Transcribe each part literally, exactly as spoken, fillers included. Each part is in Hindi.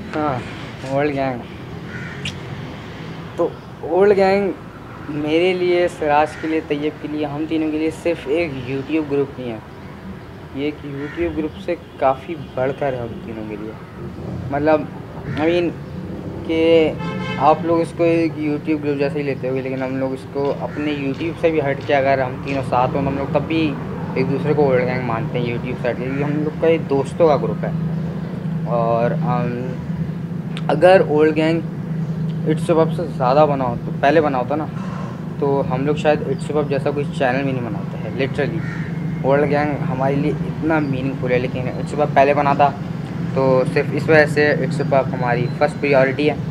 हाँ, ओल्ड गैंग। तो ओल्ड गैंग मेरे लिए, सिराज के लिए, तैयब के लिए, हम तीनों के लिए सिर्फ़ एक यूट्यूब ग्रुप नहीं है। ये एक यूट्यूब ग्रुप से काफ़ी बढ़कर है हम तीनों के लिए। मतलब आई मीन कि आप लोग इसको एक यूट्यूब ग्रुप जैसे ही लेते होगे, लेकिन हम लोग इसको अपने यूट्यूब से भी हट के अगर हम तीनों साथ हों तो हम लोग तब भी एक दूसरे को ओल्ड गैंग मानते हैं यूट्यूब से हट के, क्योंकि हम लोग का एक दोस्तों का ग्रुप है। और अम, अगर ओल्ड गैंग इट्स पब से ज़्यादा बना हो तो पहले बना होता ना, तो हम लोग शायद इट्स पब जैसा कोई चैनल भी नहीं बनाते हैं। लिटरली ओल्ड गैंग हमारे लिए इतना मीनिंगफुल है, लेकिन इट्स पब पहले बना था तो सिर्फ इस वजह से इट्स पब हमारी फर्स्ट प्रायोरिटी है।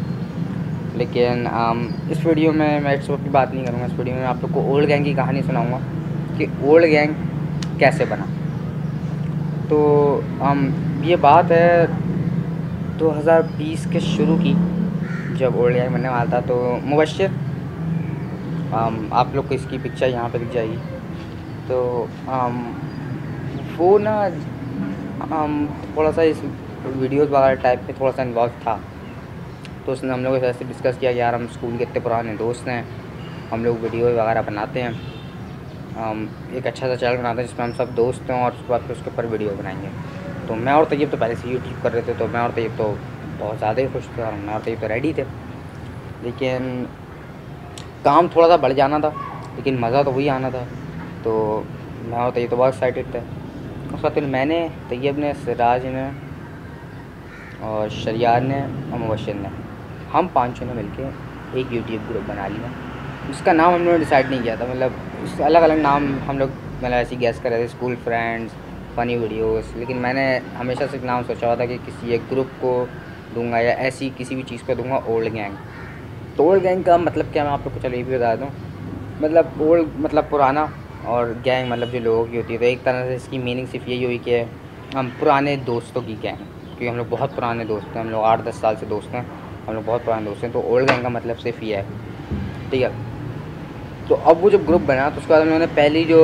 लेकिन um, इस वीडियो में मैं इट्स पब की बात नहीं करूँगा। इस वीडियो में आप लोग को ओल्ड गैंग की कहानी सुनाऊँगा कि ओल्ड गैंग कैसे बना। तो um, ये बात है दो हज़ार बीस के शुरू की, जब ओल्ड गैंग बनने वाला था। तो मुबश्शिर, um, आप लोग को इसकी पिक्चर यहाँ पे दिख जाएगी। तो um, वो ना um, थोड़ा सा इस वीडियोज़ वगैरह टाइप में थोड़ा सा इन्वॉल्व था। तो उसने हम लोग ऐसे डिस्कस किया कि यार हम स्कूल के इतने पुराने दोस्त हैं, हम लोग वीडियो वगैरह बनाते हैं, हम एक अच्छा सा चैनल बनाते हैं जिसमें हम सब दोस्त हैं और उसके बाद फिर उसके ऊपर वीडियो बनाएंगे। तो मैं और तैयब तो पहले से यूट्यूब कर रहे थे, तो मैं और तैयब तो बहुत ज़्यादा ही खुश थे और मैं और तैयब तो रेडी थे। लेकिन काम थोड़ा सा बढ़ जाना था, लेकिन मज़ा तो वही आना था। तो मैं और तैयब तो बहुत एक्साइटेड थे। उसके बाद फिर मैंने, तैयब ने, सिराज ने और शरियार ने और मुबश्शिर ने, हम पाँचों ने मिलके एक यूट्यूब ग्रुप बना लिया, जिसका नाम हम लोगों ने डिसाइड नहीं किया था। मतलब उसके अलग अलग नाम हम लोग मतलब ऐसे ही गैस कर रहे थे, स्कूल फ्रेंड्स, फ़नी वीडियोस। लेकिन मैंने हमेशा से एक नाम सोचा हुआ था कि किसी एक ग्रुप को दूंगा या ऐसी किसी भी चीज़ को दूंगा ओल्ड गैंग। तो ओल्ड गैंग का मतलब क्या, मैं आप लोग को चलो ये भी बता दूँ। मतलब ओल्ड मतलब पुराना, और गैंग मतलब जो लोगों की होती है। तो एक तरह से इसकी मीनिंग सिर्फ यही हुई कि हम पुराने दोस्तों की गैंग, क्योंकि हम लोग बहुत पुराने दोस्त हैं, हम लोग आठ दस साल से दोस्त हैं, हम लोग बहुत पुराने दोस्त हैं। तो ओल्ड गैंग का मतलब सिर्फ ये है, ठीक है। तो अब वो जब ग्रुप बना तो उसके बाद हम लोगों ने पहली जो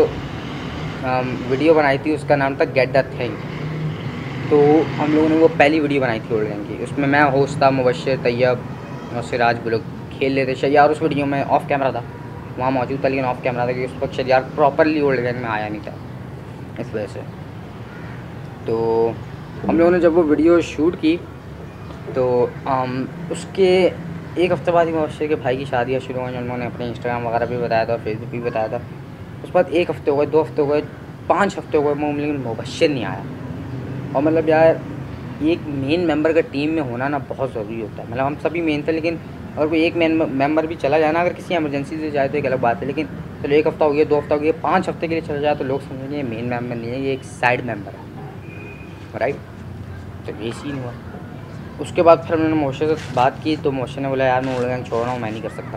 वीडियो बनाई थी उसका नाम था गेट द थिंग। तो हम लोगों ने वो पहली वीडियो बनाई थी ओल्ड गैंग की। उसमें मैं होस्ट था, मुबश्शिर, तैयब और सिराज, वो लोग खेल रहे थे। शरियार उस वीडियो में ऑफ कैमरा था, वहाँ मौजूद था, लेकिन ऑफ कैमरा था क्योंकि उस वक्त शरियार प्रॉपरली ओल्ड गैंग में आया नहीं था, इस वजह से। तो हम लोगों ने जब वो वीडियो शूट की तो um, उसके एक हफ़्ते बाद ही मुबश्शिर के भाई की शादियाँ शुरू हुई। उन्होंने अपने इंस्टाग्राम वगैरह भी बताया था और फेसबुक भी बताया था। उसके बाद एक हफ़्ते हो गए, दो हफ़्ते हो गए, पाँच हफ़्ते हो गए, लेकिन मुबश्शिर नहीं आया। और मतलब यार एक मेन मेंबर का टीम में होना ना बहुत ज़रूरी होता है। मतलब हम सभी मेन थे, लेकिन अगर कोई एक मेन मेंबर भी चला जाए ना, अगर किसी एमरजेंसी से जाए तो एक अलग बात है। लेकिन चलो एक हफ़्ता हो गया, दो हफ़्ता हो गया, पाँच हफ़्ते के लिए चला जाए तो लोग समझेंगे ये मेन मेंबर नहीं है, ये एक साइड मेंबर है, राइट। तो ये सीन हुआ। उसके बाद फिर मैंने मुबश्शिर से बात की तो मुबश्शिर ने बोला यार मैं ओल्ड गैंग छोड़ रहा हूँ, मैं नहीं कर सकता।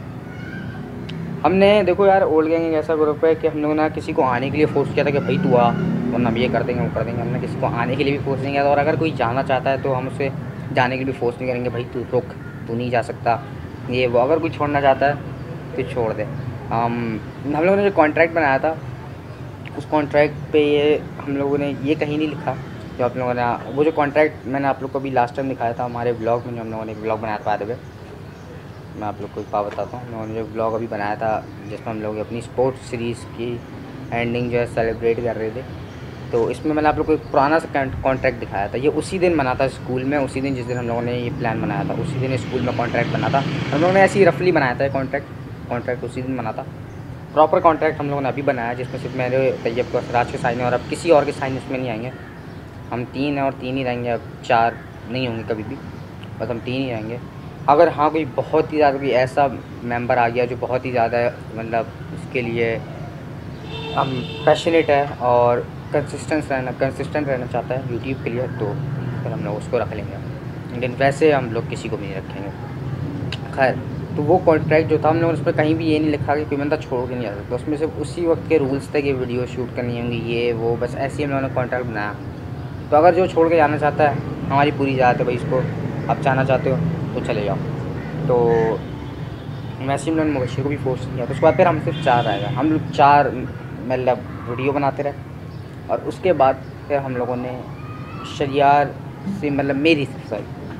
हमने देखो यार, ओल्ड गैंग एक ऐसा ग्रुप है कि हम लोगों ने किसी को आने के लिए फ़ोर्स किया था कि भाई तू आ, वरना हम ये कर देंगे, वो कर देंगे। हमने किसी को आने के लिए भी फ़ोर्स नहीं किया था, और अगर कोई जाना चाहता है तो हम उसे जाने के लिए फ़ोर्स नहीं करेंगे, भाई तू रुक, तू नहीं जा सकता, ये वो। अगर कोई छोड़ना चाहता है तो छोड़ दे। हम हम लोगों ने जो कॉन्ट्रैक्ट बनाया था उस कॉन्ट्रैक्ट पे ये हम लोगों ने ये कहीं नहीं लिखा जो आप लोगों ने, वो जो कॉन्ट्रैक्ट मैंने आप लोग को अभी लास्ट टाइम दिखाया था हमारे ब्लॉग में, जो हम लोगों ने एक ब्लॉग बनाया था। बाय मैं आप लोग को एक बात बताता हूँ, हम लोगों ने जो ब्लॉग अभी बनाया था जिसमें हम लोग अपनी स्पोर्ट्स सीरीज़ की एंडिंग जो है सेलिब्रेट कर रहे थे, तो इसमें मैंने आप लोग को एक पुराना सा कॉन्ट्रैक्ट दिखाया था। ये उसी दिन बना था स्कूल में, उसी दिन जिस दिन हम लोगों ने ये प्लान बनाया था, उसी दिन स्कूल में कॉन्ट्रैक्ट बना था। हम लोगों ने ऐसे ही रफली बनाया था कॉन्ट्रैक्ट कॉन्ट्रैक्ट उसी दिन बना था। प्रॉपर कॉन्ट्रैक्ट हम लोगों ने अभी बनाया, जिसमें सिर्फ मेरे, तैयब को, सिराज के साइन है, और अब किसी और के साइन इसमें नहीं आएंगे। हम तीन हैं और तीन ही रहेंगे, अब चार नहीं होंगे कभी भी, बस हम तीन ही रहेंगे। अगर हाँ कोई बहुत ही ज़्यादा कोई ऐसा मेंबर आ गया जो बहुत ही ज़्यादा मतलब इसके लिए हम पैशनेट है और कंसिस्टेंस रहना कंसिस्टेंट रहना चाहता है यूट्यूब के लिए, तो फिर हम लोग उसको रख लेंगे। लेकिन वैसे हम लोग किसी को भी नहीं रखेंगे। खैर, तो वो कॉन्ट्रैक्ट जो था हम लोगों ने उस पर कहीं भी ये नहीं लिखा कि कोई बंदा छोड़ के नहीं आ सकता। उसमें सिर्फ उसी वक्त के रूल्स थे कि वीडियो शूट करनी होंगी, ये वो, बस ऐसे ही हम लोगों ने कॉन्ट्रैक्ट बनाया। तो अगर जो छोड़ के जाना चाहता है, हमारी पूरी इजाज़त है भाई, इसको आप जाना चाहते हो तो चले जाओ। तो वैसे ही हम लोगों ने मुबश्शिर को भी फोर्स किया। तो उसके बाद फिर हम सिर्फ चार आएगा, हम लोग चार मतलब वीडियो बनाते रहे। और उसके बाद फिर हम लोगों ने शरियार से, मतलब मेरी साइड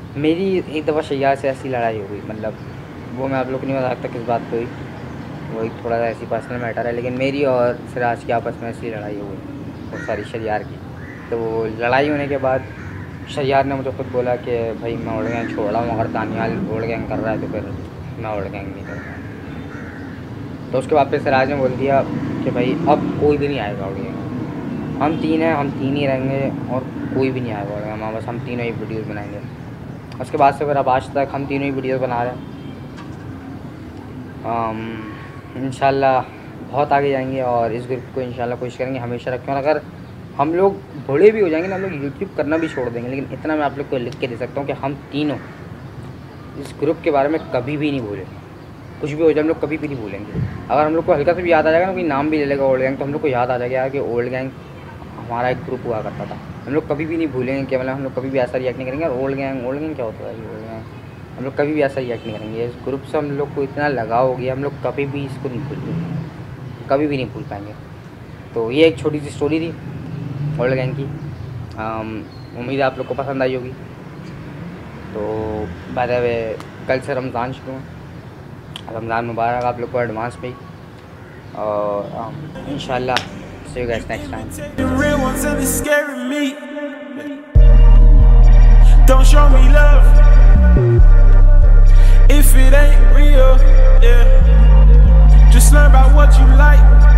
मेरी एक दफ़ा शैयार से ऐसी लड़ाई हो गई, मतलब वो मैं आप लोग को नहीं बता सकता किस बात पे हुई, वो एक थोड़ा सा ऐसी पर्सनल मैटर है, लेकिन मेरी और सिराज की आपस में ऐसी लड़ाई हो गई, बहुत सारी शैयार की। तो लड़ाई होने के बाद शैयार ने मुझे खुद बोला कि भाई मैं ओल्ड गैंग छोड़ रहा हूँ, अगर दानियाल ओल्ड गैंग कर रहा है तो फिर मैं ओल्ड गैंग नहीं करूँगा। तो उसके बाद फिर सिराज ने बोल दिया कि भाई अब कोई भी नहीं आएगा ओल्ड गैंग, हम तीन हैं, हम तीन ही रहेंगे और कोई भी नहीं आएगा ओल्ड गैंग, बस हम तीनों ही वीडियोज़ बनाएंगे। उसके बाद से फिर अब आज तक हम तीनों ही वीडियोज़ बना रहे हैं। इंशाल्लाह बहुत आगे जाएंगे और इस ग्रुप को इंशाल्लाह कोशिश करेंगे हमेशा रखें। और अगर हम लोग बड़े भी हो जाएंगे ना, हम लोग यूट्यूब करना भी छोड़ देंगे, लेकिन इतना मैं आप लोग को लिख के दे सकता हूँ कि हम तीनों इस ग्रुप के बारे में कभी भी नहीं भूलेंगे। कुछ भी हो जाए हम लोग कभी भी नहीं भूलेंगे। अगर हम लोग को हल्का से भी याद आ जाएगा ना, कोई नाम भी ले लेगा ओल्ड गैंग, तो हम लोग को याद आ जाएगा यार कि ओल्ड गैंग हमारा एक ग्रुप हुआ करता था। हम लोग कभी भी नहीं भूलेंगे कि मतलब हम लोग कभी भी ऐसा रिएक्ट नहीं करेंगे। और ओल्ड गैंग ओल्ड गैंग क्या होता है, ओल्ड गैंग हम लोग कभी भी ऐसा रिएक्ट नहीं करेंगे। इस ग्रुप से हम लोग को इतना लगाव हो गया, हम लोग कभी भी इसको नहीं भूल पाएंगे, कभी भी नहीं भूल पाएंगे। तो ये एक छोटी सी स्टोरी थी ओल्ड गैंग की। उम्मीद है आप लोग को पसंद आई होगी। तो बाय द वे कल से रमज़ान शुरू है, रमज़ान मुबारक आप लोग को एडवांस में। और इंशाल्लाह see you guys next time. Don't show me love if it ain't real, yeah. Just learn about what you like.